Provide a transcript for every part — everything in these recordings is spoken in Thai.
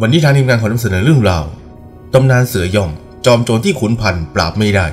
วันนี้ทางทีมงานขอนำเสนอเรื่องราวตำนานเสือย่อมจอมโจรที่ขุนพันธุ์ปราบไม่ได้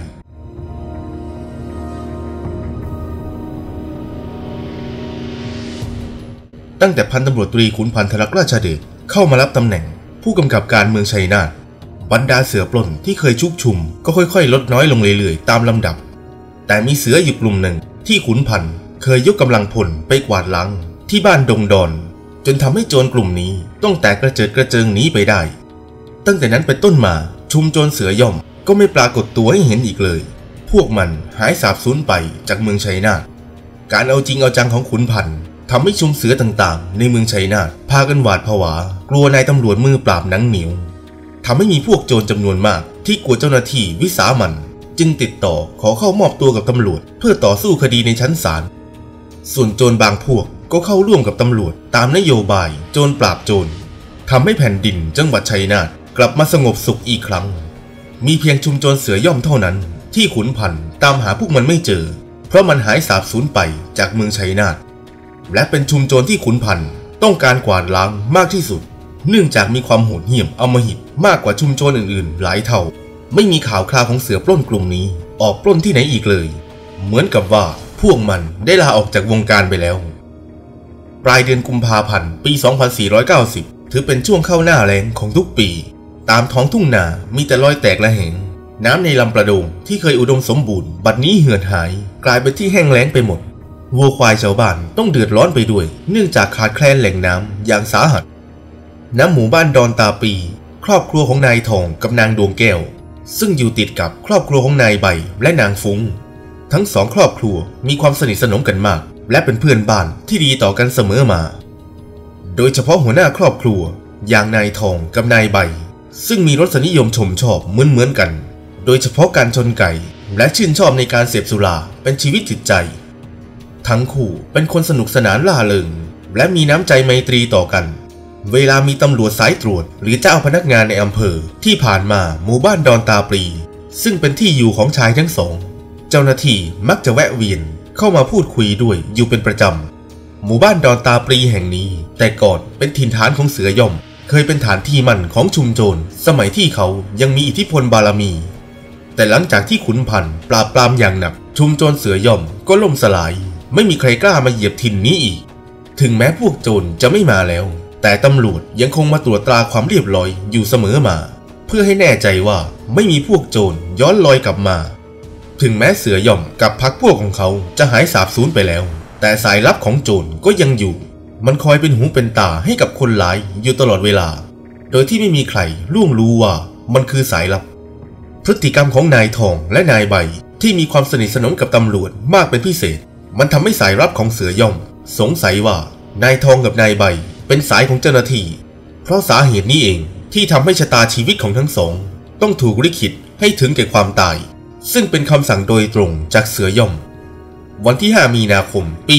ตั้งแต่พันตำรวจตรีขุนพันธ์ธนราชเดชเข้ามารับตำแหน่งผู้กำกับการเมืองชัยนาทบรรดาเสือปล้นที่เคยชุกชุมก็ค่อยๆลดน้อยลงเรื่อยๆตามลำดับแต่มีเสืออยู่กลุ่มหนึ่งที่ขุนพันธ์เคยยกกำลังพลไปกวาดล้างที่บ้านดงดอนจนทำให้โจรกลุ่มนี้ต้องแตกกระเจิดกระเจิงหนีไปได้ตั้งแต่นั้นเป็นต้นมาชุมโจรเสือย่อมก็ไม่ปรากฏตัวให้เห็นอีกเลยพวกมันหายสาบสูญไปจากเมืองชัยนาทการเอาจริงเอาจังของขุนพันธ์ทำให้ชุมเสือต่างๆในเมืองชัยนาทพากันหวาดผวากลัวนายตำรวจมือปราบหนังเหนียวทำให้มีพวกโจรจำนวนมากที่กลัวเจ้าหน้าที่วิสามันจึงติดต่อขอเข้ามอบตัวกับตำรวจเพื่อต่อสู้คดีในชั้นศาลส่วนโจรบางพวกก็เข้าร่วมกับตำรวจตามนโยบายโจรปราบโจรทำให้แผ่นดินจังหวัดชัยนาทกลับมาสงบสุขอีกครั้งมีเพียงชุมโจรเสือย่อมเท่านั้นที่ขุนพันธ์ตามหาพวกมันไม่เจอเพราะมันหายสาบสูญไปจากเมืองชัยนาทและเป็นชุมโจรที่ขุนพันธ์ต้องการกวาดล้างมากที่สุดเนื่องจากมีความโหดเหี้ยมอำมหิตมากกว่าชุมโจรอื่นๆหลายเท่าไม่มีข่าวคราวของเสือปล้นกลุ่มนี้ออกปล้นที่ไหนอีกเลยเหมือนกับว่าพวกมันได้ลาออกจากวงการไปแล้วปลายเดือนกุมภาพันธ์ปี 2490 ถือเป็นช่วงเข้าหน้าแล้งของทุกปีตามท้องทุ่งนามีแต่รอยแตกระแหงน้ำในลำประโดงที่เคยอุดมสมบูรณ์บัดนี้เหือดหายกลายเป็นที่แห้งแล้งไปหมดวัวควายชาวบ้านต้องเดือดร้อนไปด้วยเนื่องจากขาดแคลนแหล่งน้ำอย่างสาหัสณ หมู่บ้านดอนตาปีครอบครัวของนายทองกับนางดวงแก้วซึ่งอยู่ติดกับครอบครัวของนายใบและนางฟุ้งทั้งสองครอบครัวมีความสนิทสนมกันมากและเป็นเพื่อนบ้านที่ดีต่อกันเสมอมาโดยเฉพาะหัวหน้าครอบครัวอย่างนายทองกับนายใบซึ่งมีรสนิยมชมชอบเหมือนกันโดยเฉพาะการชนไก่และชื่นชอบในการเสพสุราเป็นชีวิตจิตใจทั้งคู่เป็นคนสนุกสนานล่าเริงและมีน้ำใจไมตรีต่อกันเวลามีตำรวจสายตรวจหรือเจ้าพนักงานในอำเภอที่ผ่านมาหมู่บ้านดอนตาปรีซึ่งเป็นที่อยู่ของชายทั้งสองเจ้าหน้าที่มักจะแวะเวียนเข้ามาพูดคุยด้วยอยู่เป็นประจำหมู่บ้านดอนตาปรีแห่งนี้แต่ก่อนเป็นถิ่นฐานของเสือย่อมเคยเป็นฐานที่มั่นของชุมโจรสมัยที่เขายังมีอิทธิพลบารมีแต่หลังจากที่ขุนพันธ์ปราบปรามอย่างหนักชุมโจรเสือย่อมก็ล่มสลายไม่มีใครกล้ามาเหยียบถิ่นนี้อีกถึงแม้พวกโจรจะไม่มาแล้วแต่ตำรวจยังคงมาตรวจตราความเรียบร้อยอยู่เสมอมาเพื่อให้แน่ใจว่าไม่มีพวกโจรย้อนลอยกลับมาถึงแม้เสือย่อมกับพรรคพวกของเขาจะหายสาบสูญไปแล้วแต่สายลับของโจรก็ยังอยู่มันคอยเป็นหูเป็นตาให้กับคนร้ายอยู่ตลอดเวลาโดยที่ไม่มีใครล่วงรู้ว่ามันคือสายลับพฤติกรรมของนายทองและนายใบที่มีความสนิทสนมกับตำรวจมากเป็นพิเศษมันทำให้สายลับของเสือย่อมสงสัยว่านายทองกับนายใบเป็นสายของเจ้าหน้าที่เพราะสาเหตุนี้เองที่ทำให้ชะตาชีวิตของทั้งสองต้องถูกลิขิตให้ถึงแก่ความตายซึ่งเป็นคำสั่งโดยตรงจากเสือย่อมวันที่ 5 มีนาคม ปี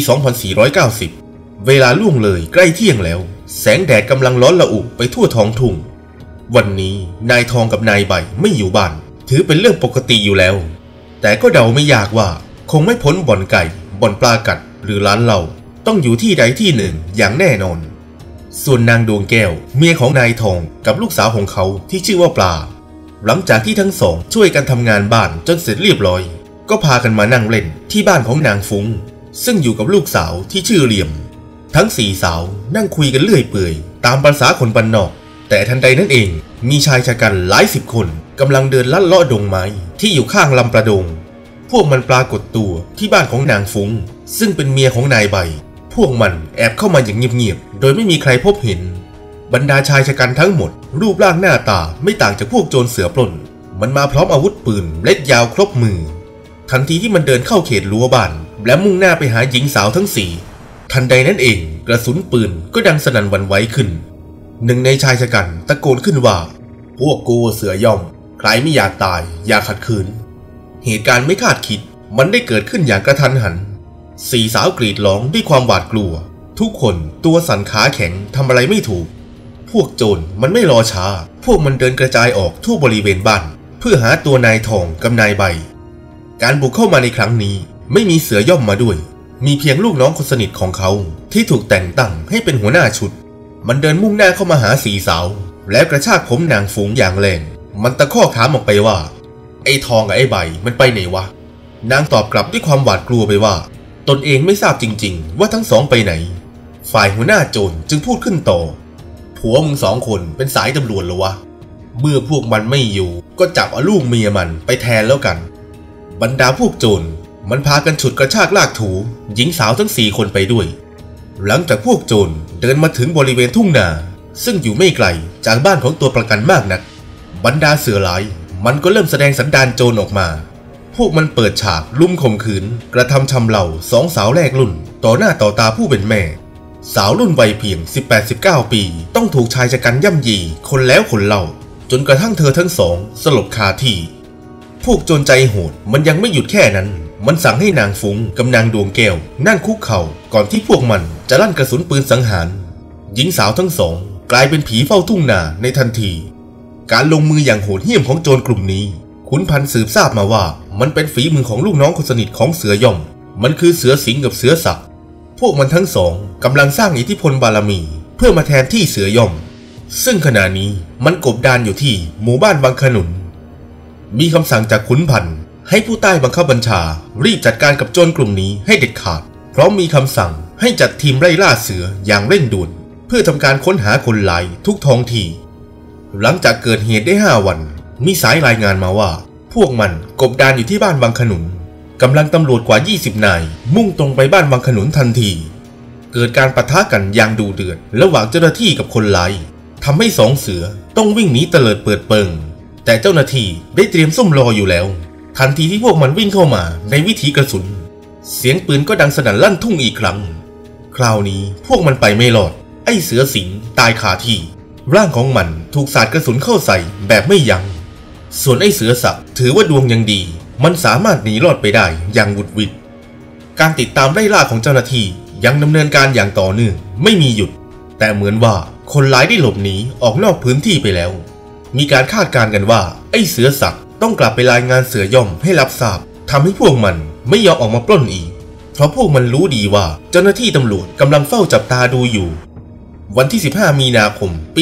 2490 เวลาล่วงเลยใกล้เที่ยงแล้วแสงแดดกำลังร้อนระอุไปทั่วท้องทุ่งวันนี้นายทองกับนายใบไม่อยู่บ้านถือเป็นเรื่องปกติอยู่แล้วแต่ก็เดาไม่ยากว่าคงไม่พ้นบ่อนไก่บ่อนปลากัดหรือร้านเหล้าต้องอยู่ที่ใดที่หนึ่งอย่างแน่นอนส่วนนางดวงแก้วเมียของนายทองกับลูกสาวของเขาที่ชื่อว่าปลาหลังจากที่ทั้งสองช่วยกันทำงานบ้านจนเสร็จเรียบร้อยก็พากันมานั่งเล่นที่บ้านของนางฟุ้งซึ่งอยู่กับลูกสาวที่ชื่อเหลี่ยมทั้งสี่สาวนั่งคุยกันเลื่อยเปื่อยตามภาษาคนบ้านนอกแต่ทันใดนั้นเองมีชายชะกันหลายสิบคนกำลังเดินลัดเลาะดงไม้ที่อยู่ข้างลำประโดงพวกมันปรากฏตัวที่บ้านของนางฟุ้งซึ่งเป็นเมียของนายใบพวกมันแอบเข้ามาอย่างเงียบๆโดยไม่มีใครพบเห็นบรรดาชายชะกันทั้งหมดรูปร่างหน้าตาไม่ต่างจากพวกโจรเสือปล้นมันมาพร้อมอาวุธปืนเล็กยาวครบมือทันทีที่มันเดินเข้าเขตรั้วบ้านและมุ่งหน้าไปหาหญิงสาวทั้งสี่ทันใดนั้นเองกระสุนปืนก็ดังสนั่นหวั่นไหวขึ้นหนึ่งในชายชะกันตะโกนขึ้นว่าพวกกูเสือย่อมใครไม่อยากตายอย่าขัดขืนเหตุการณ์ไม่คาดคิดมันได้เกิดขึ้นอย่างกระทันหันสี่สาวกรีดร้องด้วยความหวาดกลัวทุกคนตัวสั่นขาแข็งทำอะไรไม่ถูกพวกโจรมันไม่รอช้าพวกมันเดินกระจายออกทั่วบริเวณบ้านเพื่อหาตัวนายทองกับนายใบการบุกเข้ามาในครั้งนี้ไม่มีเสือย่อมมาด้วยมีเพียงลูกน้องคนสนิทของเขาที่ถูกแต่งตั้งให้เป็นหัวหน้าชุดมันเดินมุ่งหน้าเข้ามาหาสี่สาวแล้วกระชากผมนางฝูงอย่างแรงมันตะคอกถามออกไปว่าไอ้ทองกับไอ้ใบมันไปไหนวะนางตอบกลับด้วยความหวาดกลัวไปว่าตนเองไม่ทราบจริงๆว่าทั้งสองไปไหนฝ่ายหัวหน้าโจรจึงพูดขึ้นต่อผัวมึงสองคนเป็นสายตำรวจเหรอวะเมื่อพวกมันไม่อยู่ก็จับเอาลูกเมียมันไปแทนแล้วกันบรรดาพวกโจรมันพากันฉุดกระชากลากถูหญิงสาวทั้ง4 คนไปด้วยหลังจากพวกโจรเดินมาถึงบริเวณทุ่งนาซึ่งอยู่ไม่ไกลจากบ้านของตัวประกันมากนักบรรดาเสือร้ายมันก็เริ่มแสดงสันดานโจรออกมาพวกมันเปิดฉากลุมข่มขืนกระทำชำเรา2 สาวแรกรุ่นต่อหน้าต่อตาผู้เป็นแม่สาวรุ่นวัยเพียง 18-19 ปีต้องถูกชายชะกันย่ำยีคนแล้วคนเล่าจนกระทั่งเธอทั้งสองสลบคาที่พวกโจรใจโหดมันยังไม่หยุดแค่นั้นมันสั่งให้นางฟุ้งกับนางดวงแก้วนั่งคุกเข่าก่อนที่พวกมันจะลั่นกระสุนปืนสังหารหญิงสาวทั้งสองกลายเป็นผีเฝ้าทุ่งนาในทันทีการลงมืออย่างโหดเหี้ยมของโจรกลุ่มนี้ขุนพันธ์สืบทราบมาว่ามันเป็นฝีมือของลูกน้องคนสนิทของเสือย่อมมันคือเสือสิงห์กับเสือศักดิ์พวกมันทั้งสองกำลังสร้างอิทธิพลบารมีเพื่อมาแทนที่เสือย่อมซึ่งขณะนี้มันกบดานอยู่ที่หมู่บ้านบางขนุนมีคำสั่งจากขุนพันธ์ให้ผู้ใต้บังคับบัญชารีบจัดการกับโจรกลุ่มนี้ให้เด็ดขาดพร้อมมีคำสั่งให้จัดทีมไล่ล่าเสืออย่างเร่งด่วนเพื่อทำการค้นหาคนร้ายทุกท้องที่หลังจากเกิดเหตุได้5 วันมีสายรายงานมาว่าพวกมันกบดานอยู่ที่บ้านบางขนุนกำลังตำรวจกว่า20 นายมุ่งตรงไปบ้านบางขนุนทันทีเกิดการปะทะกันอย่างดุเดือดระหว่างเจ้าหน้าที่กับคนร้ายทำให้2 เสือต้องวิ่งหนีเตลิดเปิดเปิงแต่เจ้าหน้าที่ได้เตรียมซุ่มรออยู่แล้วทันทีที่พวกมันวิ่งเข้ามาในวิถีกระสุนเสียงปืนก็ดังสนั่นลั่นทุ่งอีกครั้งคราวนี้พวกมันไปไม่รอดไอ้เสือสิงตายคาที่ร่างของมันถูกสาดกระสุนเข้าใส่แบบไม่ยั้งส่วนไอ้เสือศักดิ์ถือว่าดวงยังดีมันสามารถหนีรอดไปได้อย่างวุดวิดการติดตามไล่ล่าของเจ้าหน้าที่ยังดำเนินการอย่างต่อเนื่องไม่มีหยุดแต่เหมือนว่าคนร้ายได้หลบหนีออกนอกพื้นที่ไปแล้วมีการคาดการณ์กันว่าไอ้เสือศักดิ์ต้องกลับไปรายงานเสือย่อมให้รับทราบทำให้พวกมันไม่ยอมออกมาปล้นอีกเพราะพวกมันรู้ดีว่าเจ้าหน้าที่ตำรวจกำลังเฝ้าจับตาดูอยู่วันที่15 มีนาคมปี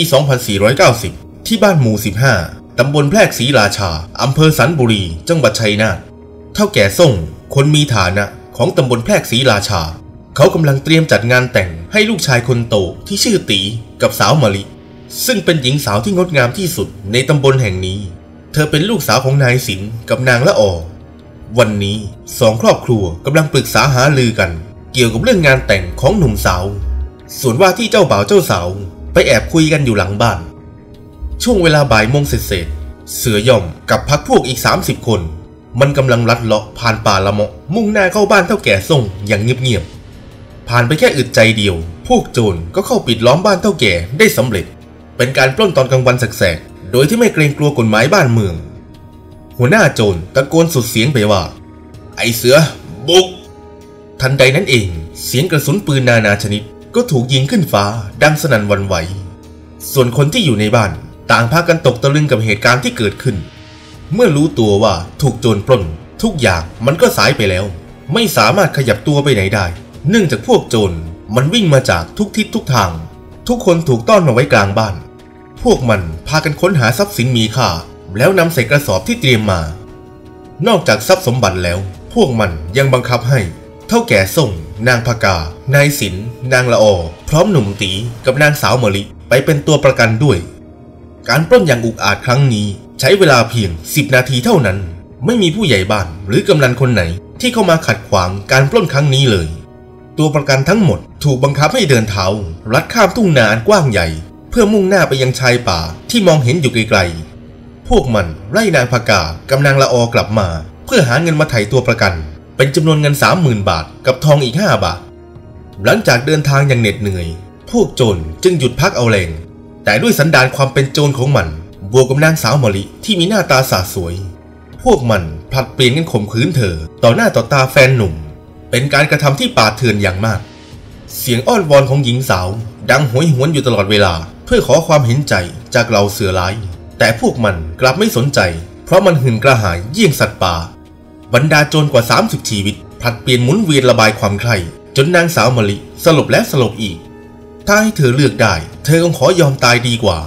2490ที่บ้านหมู่ 15ตำบลแพรกศรีราชาอำเภอสันบุรีจังหวัดชัยนาทเฒ่าแก่ส่งคนมีฐานะของตำบลแพรกศรีราชาเขากำลังเตรียมจัดงานแต่งให้ลูกชายคนโตที่ชื่อตีกับสาวมะลิซึ่งเป็นหญิงสาวที่งดงามที่สุดในตำบลแห่งนี้เธอเป็นลูกสาวของนายสินกับนางละออวันนี้2 ครอบครัวกำลังปรึกษาหารือกันเกี่ยวกับเรื่องงานแต่งของหนุ่มสาวส่วนว่าที่เจ้าบ่าวเจ้าสาวไปแอบคุยกันอยู่หลังบ้านช่วงเวลาบ่ายโมงเศษเสือย่อมกับพรรคพวกอีก30 คนมันกำลังลัดเลาะผ่านป่าละเมาะมุ่งหน้าเข้าบ้านเฒ่าแก่ส่งอย่างเงียบๆผ่านไปแค่อึดใจเดียวพวกโจรก็เข้าปิดล้อมบ้านเฒ่าแก่ได้สำเร็จเป็นการปล้นตอนกลางวันแสกๆโดยที่ไม่เกรงกลัวกฎหมายบ้านเมืองหัวหน้าโจรตะโกนสุดเสียงไปว่าไอ้เสือบุกทันใดนั้นเองเสียงกระสุนปืนนานาชนิดก็ถูกยิงขึ้นฟ้าดังสนั่นหวั่นไหวส่วนคนที่อยู่ในบ้านต่างพากันตกตะลึงกับเหตุการณ์ที่เกิดขึ้นเมื่อรู้ตัวว่าถูกโจรปล้นทุกอย่างมันก็สายไปแล้วไม่สามารถขยับตัวไปไหนได้เนื่องจากพวกโจรมันวิ่งมาจากทุกทิศทุกทางทุกคนถูกต้อนมาไว้กลางบ้านพวกมันพากันค้นหาทรัพย์สินมีค่าแล้วนำใส่กระสอบที่เตรียมมานอกจากทรัพย์สมบัติแล้วพวกมันยังบังคับให้เฒ่าแก่ส่งนางพกานายสินนางละออพร้อมหนุ่มตีกับนางสาวมะลิไปเป็นตัวประกันด้วยการปล้นอย่างอุกอาจครั้งนี้ใช้เวลาเพียง10 นาทีเท่านั้นไม่มีผู้ใหญ่บ้านหรือกำนันคนไหนที่เข้ามาขัดขวางการปล้นครั้งนี้เลยตัวประกันทั้งหมดถูกบังคับให้เดินเท้าลัดข้ามทุ่งนากว้างใหญ่เพื่อมุ่งหน้าไปยังชายป่าที่มองเห็นอยู่ไกลๆพวกมันไล่นางพกากำนางละออกลับมาเพื่อหาเงินมาไถ่ตัวประกันเป็นจำนวนเงิน 30,000 บาทกับทองอีก5 บาทหลังจากเดินทางอย่างเหน็ดเหนื่อยพวกโจรจึงหยุดพักเอาแรงแต่ด้วยสันดานความเป็นโจรของมันบวกกับนางสาวมะลิที่มีหน้าตาสาสวยพวกมันผลัดเปลี่ยนกันข่มขืนเธอต่อหน้าต่อตาแฟนหนุ่มเป็นการกระทำที่ป่าเถื่อนอย่างมากเสียงอ้อนวอนของหญิงสาวดังโหยหวนอยู่ตลอดเวลาเพื่อขอความเห็นใจจากเหล่าเสือร้ายแต่พวกมันกลับไม่สนใจเพราะมันหื่นกระหายเยี่ยงสัตว์ป่าบรรดาโจรกว่า30 ชีวิตผลัดเปลี่ยนหมุนเวียนระบายความใคร่จนนางสาวมะลิสลบและสลบอีกถ้าให้เธอเลือกได้เธอคงขอยอมตายดีกว่า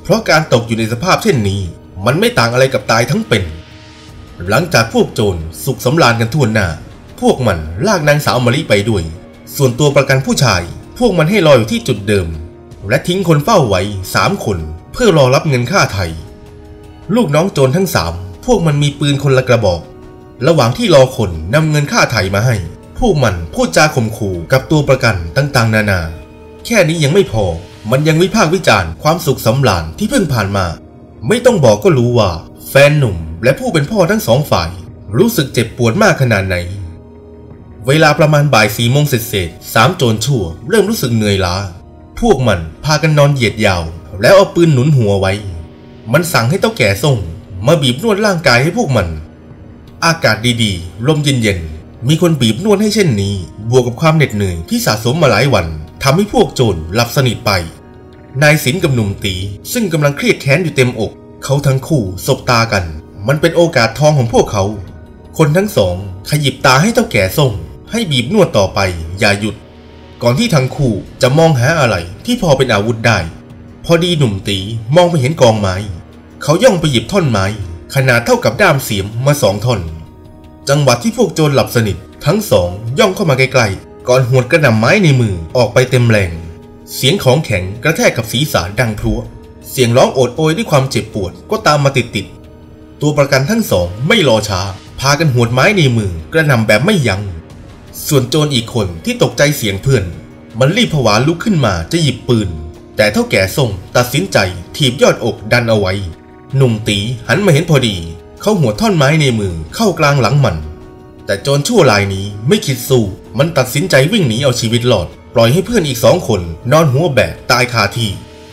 เพราะการตกอยู่ในสภาพเช่นนี้มันไม่ต่างอะไรกับตายทั้งเป็นหลังจากพวกโจรสุขสำราญกันทั่วหน้าพวกมันลากนางสาวมะลิไปด้วยส่วนตัวประกันผู้ชายพวกมันให้รออยู่ที่จุดเดิมและทิ้งคนเฝ้าไว้3 คนเพื่อรอรับเงินค่าไถ่ลูกน้องโจรทั้ง3พวกมันมีปืนคนละกระบอกระหว่างที่รอคนนำเงินค่าไถ่มาให้พวกมันพูดจาข่มขู่กับตัวประกันต่างๆนานาแค่นี้ยังไม่พอมันยังวิพากษ์วิจารณ์ความสุขสำราญที่เพิ่งผ่านมาไม่ต้องบอกก็รู้ว่าแฟนหนุ่มและผู้เป็นพ่อทั้ง2 ฝ่ายรู้สึกเจ็บปวดมากขนาดไหนเวลาประมาณบ่าย4 โมงเศษ3 โจรชั่วเริ่มรู้สึกเหนื่อยล้าพวกมันพากันนอนเหยียดยาวแล้วเอาปืนหนุนหัวไว้มันสั่งให้เต้าแก่ส่งมาบีบนวดร่างกายให้พวกมันอากาศดีๆลมเย็นๆมีคนบีบนวดให้เช่นนี้บวกกับความเหน็ดเหนื่อยที่สะสมมาหลายวันทำให้พวกโจรหลับสนิทไปนายศิลป์กับหนุ่มตีซึ่งกำลังเครียดแค้นอยู่เต็มอกเขาทั้งคู่สบตากันมันเป็นโอกาสทองของพวกเขาคนทั้งสองขยิบตาให้เต้าแก่ส่งให้บีบนวดต่อไปอย่าหยุดก่อนที่ทั้งคู่จะมองหาอะไรที่พอเป็นอาวุธได้พอดีหนุ่มตีมองไปเห็นกองไม้เขาย่องไปหยิบท่อนไม้ขนาดเท่ากับด้ามเสียมมา2 ท่อนจังหวะที่พวกโจรหลับสนิททั้งสองย่องเข้ามาใกล้ๆก่อนหวดกระหน่ำไม้ในมือออกไปเต็มแรงเสียงของแข็งกระแทกกับศีรษะดังพลั่วเสียงร้องโอดโอยด้วยความเจ็บปวดก็ตามมาติดๆตัวประกันทั้งสองไม่รอช้าพากันหวดไม้ในมือกระหน่ำแบบไม่ยั้งส่วนโจรอีกคนที่ตกใจเสียงเพื่อนมันรีบผวาลุกขึ้นมาจะหยิบปืนแต่เท่าแก่ส่งตัดสินใจถีบยอดอกดันเอาไว้หนุ่มตีหันมาเห็นพอดีเขาหัวท่อนไม้ในมือเข้ากลางหลังมันแต่โจรชั่วรายนี้ไม่คิดสู้มันตัดสินใจวิ่งหนีเอาชีวิตรอดปล่อยให้เพื่อนอีก2 คนนอนหัวแบกตายคาที่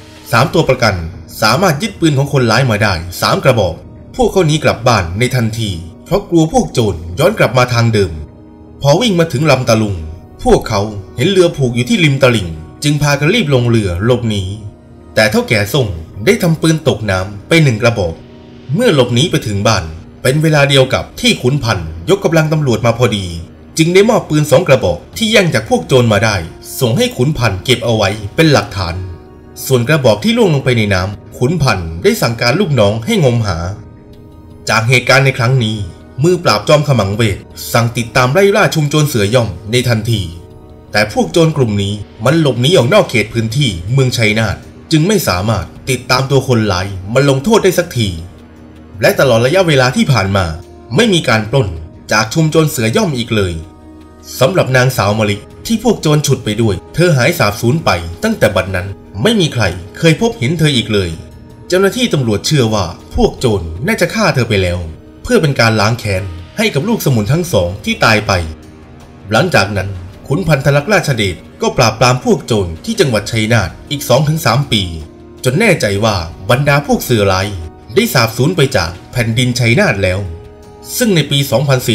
3 ตัวประกันสามารถยึดปืนของคนร้ายมาได้3 กระบอกพวกเขาหนีกลับบ้านในทันทีเพราะกลัวพวกโจรย้อนกลับมาทางเดิมพอวิ่งมาถึงลำตะลุงพวกเขาเห็นเรือผูกอยู่ที่ริมตลิ่งจึงพากันรีบลงเรือหลบหนีแต่เท่าแก่ส่งได้ทำปืนตกน้ำไป1 กระบอกเมื่อหลบหนีไปถึงบ้านเป็นเวลาเดียวกับที่ขุนพันธ์ยกกำลังตำรวจมาพอดีจึงได้มอบปืน2 กระบอกที่แย่งจากพวกโจรมาได้ส่งให้ขุนพันธ์เก็บเอาไว้เป็นหลักฐานส่วนกระบอกที่ล่วงลงไปในน้ำขุนพันธ์ได้สั่งการลูกน้องให้งมหาจากเหตุการณ์ในครั้งนี้มือปราบจอมขมังเวทสั่งติดตามไล่ล่าชุมโจรเสือย่อมในทันทีแต่พวกโจรกลุ่มนี้มันหลบหนีออกนอกเขตพื้นที่เมืองชัยนาทจึงไม่สามารถติดตามตัวคนร้ายมาลงโทษได้สักทีและตลอดระยะเวลาที่ผ่านมาไม่มีการปล้นจากชุมโจรเสือย่อมอีกเลยสำหรับนางสาวมะลิที่พวกโจรฉุดไปด้วยเธอหายสาบสูญไปตั้งแต่บัดนั้นไม่มีใครเคยพบเห็นเธออีกเลยเจ้าหน้าที่ตำรวจเชื่อว่าพวกโจรน่าจะฆ่าเธอไปแล้วเพื่อเป็นการล้างแค้นให้กับลูกสมุนทั้ง2ที่ตายไปหลังจากนั้นขุนพันธลักษณ์ราชเดชก็ปราบปรามพวกโจรที่จังหวัดชัยนาทอีก 2-3 ปีจนแน่ใจว่าบรรดาพวกเสือร้ายได้สาบสูญไปจากแผ่นดินชัยนาทแล้วซึ่งในปี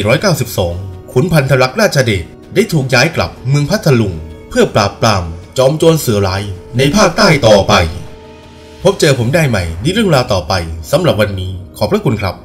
2492 ขุนพันธลักษณ์ราชเดชได้ถูกย้ายกลับเมืองพัทลุงเพื่อปราบปรามจอมโจรเสือร้ายในภาคใต้ต่อไปพบเจอผมได้ใหม่ในเรื่องราวต่อไปสำหรับวันนี้ขอบพระคุณครับ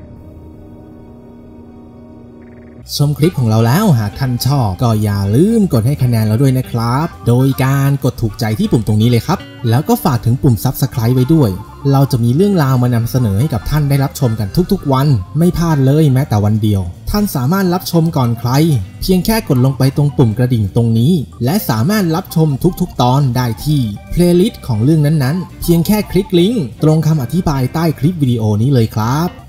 ชมคลิปของเราแล้วหากท่านชอบก็อย่าลืมกดให้คะแนนเราด้วยนะครับโดยการกดถูกใจที่ปุ่มตรงนี้เลยครับแล้วก็ฝากถึงปุ่ม Subscribe ไว้ด้วยเราจะมีเรื่องราวมานำเสนอให้กับท่านได้รับชมกันทุกๆวันไม่พลาดเลยแม้แต่วันเดียวท่านสามารถรับชมก่อนใครเพียงแค่กดลงไปตรงปุ่มกระดิ่งตรงนี้และสามารถรับชมทุกๆตอนได้ที่ Playlist ของเรื่องนั้นๆเพียงแค่คลิกลิงก์ตรงคำอธิบายใต้คลิปวิดีโอนี้เลยครับ